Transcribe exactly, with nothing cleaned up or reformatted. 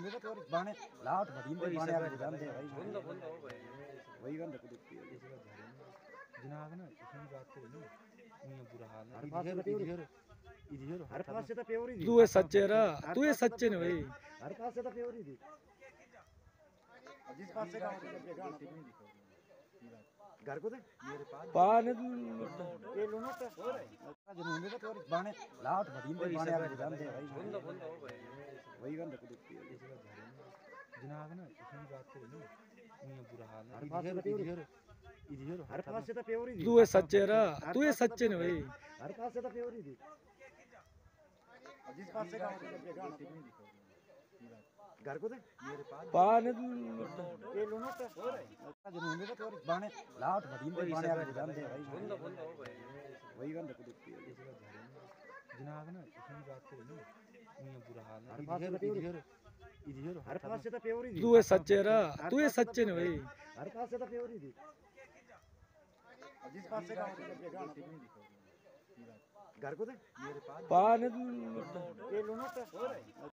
ਹੁੰਦੇ ਤਾਂ ਤੇਰੇ ਬਾਣੇ ਲਾਟ ਬੜੀ ਦੇ ਬਾਣੇ ਆ ਜਾਂਦੇ ਭਾਈ ਬੰਦਾ ਬੰਦਾ ਹੋ ਗਏ वही गंद को देखती है जनाब ना इसमें बात करी ना ये बुरा हाल है हर पास से प्योर इधर हर पास से तो प्योर ही तू ये सच्चे रा तू ये सच्चे ने भाई हर पास से तो प्योर ही थी जिस पास से का घर को दे मेरे पास पान ये लो ना तो जरूर तो तेरे बाणे लाट बड़ी दे बाणे आ जानते भाई बंदा बंदा हो गए वही गंद को देखती है जनाब ना इसमें बात करी ना ये बुरा हाल है हर पास से प्योर इधर इधर हर पास से तो प्योर ही थी तू ये सच्चे रा तू ये सच्चे ने भाई हर पास से तो प्योर ही थी जिस पास से का घर को दे मेरे पास पान ये लो ना तो जरूर तो तेरे बाणे लाट बड़ी दे बाणे आ जानते भाई बंदा बंदा हो गए वही गंद को देखती है जनाब ना इसमें बात करी ना ये बुरा हाल है हर पास से प्योर इधर इधर हर पास से तो प्योर ही थी तू ये सच्चे रा तू ये सच्चे ने भाई हर पास से तो प्योर ही थी जिस पास से का घर को दे मेरे पास पान ये लो ना तो